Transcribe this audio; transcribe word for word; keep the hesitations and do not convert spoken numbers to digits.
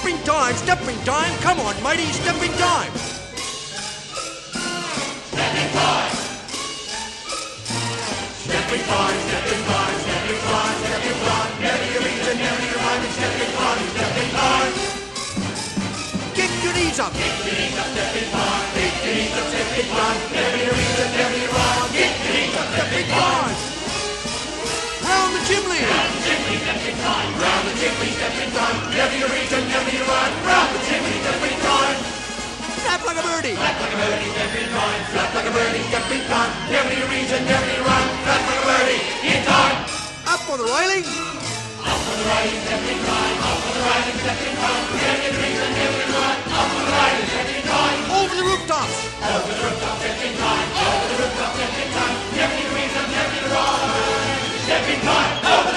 Stepping time, stepping time. Come on, mighty, stepping time. Stepping time. Stepping time, stepping time, stepping time, stepping time. Never you reach and never you run. Stepping time, stepping time. Kick your knees up. Kick your knees up, stepping time. Kick your knees up, stepping time. Never you reach and never you run. Kick your knees up, stepping time. Round the chimney. Round the chimney, stepping time. Round the chimney, stepping time. Never you reach and never you run. Round the chimney, stepping time. Flap like a birdie. Flap like a birdie, stepping time. Flap like a birdie, stepping time. Never you reach and never you run. Flap like a birdie, in time. Up on the railing. Up on the railing, stepping time. Up on the railing, stepping time. Never you reach and never you run. Up on the railing, stepping time. Over the rooftops. Over the rooftop, stepping time. Over the rooftop, stepping time. Never you reach and never you run. Stepping time. Over